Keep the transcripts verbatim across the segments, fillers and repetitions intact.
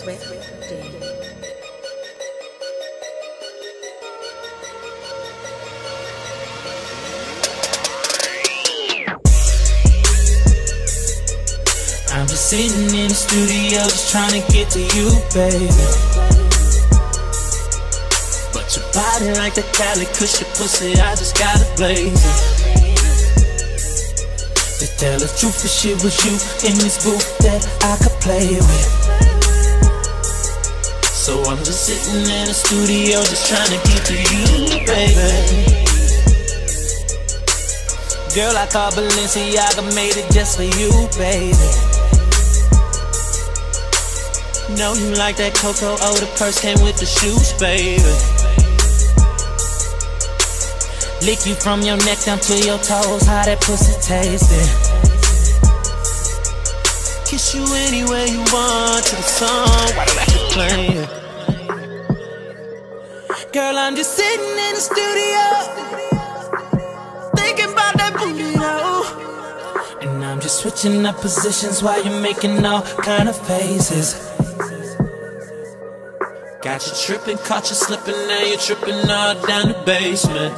Swiff D. I'm just sitting in the studio just trying to get to you, baby. But your body like the Cali, kush, your pussy, I just gotta blaze it. To tell the truth, if shit was you in this booth that I could play with. So I'm just sitting in the studio just trying to get to you, baby. Girl, I call Balenciaga, made it just for you, baby. Know you like that Coco, oh, the purse came with the shoes, baby. Lick you from your neck down to your toes, how that pussy tasting. Kiss you anywhere you want to the song while the record playing. Girl, I'm just sitting in the studio thinking about that booty, though. And I'm just switching up positions while you're making all kind of faces. Got you tripping, caught you slipping, now you're tripping all down the basement.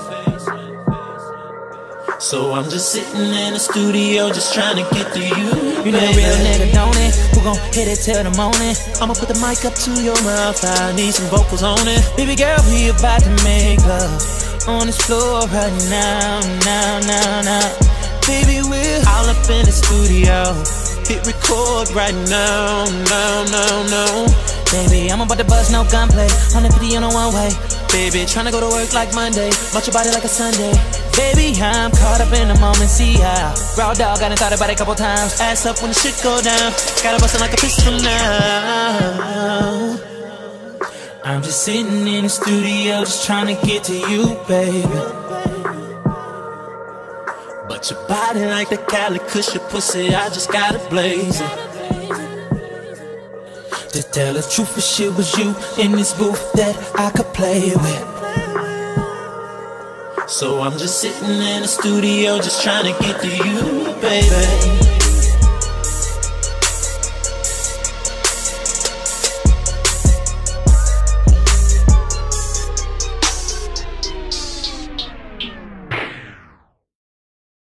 So I'm just sitting in the studio just trying to get to you. You know a real nigga, don't it? Who gon' hit it till the morning? I'ma put the mic up to your mouth, I need some vocals on it. Baby girl, we about to make love on this floor right now, now, now, now. Baby, we're all up in the studio, hit record right now, now, now, now. Baby, I'm about to buzz, no gunplay, one fifty on a one way. Baby, tryna go to work like Monday, watch your body like a Sunday. Baby, I'm caught up in the moment, see how raw dog, I done thought about it a couple times. Ass up when the shit go down, gotta bust it like a pistol now. I'm just sitting in the studio just tryna get to you, baby. But your body like the Cali, kush, your pussy, I just gotta blaze it. To tell the truth, if shit was you in this booth that I could play with. So I'm just sitting in the studio just trying to get to you, baby.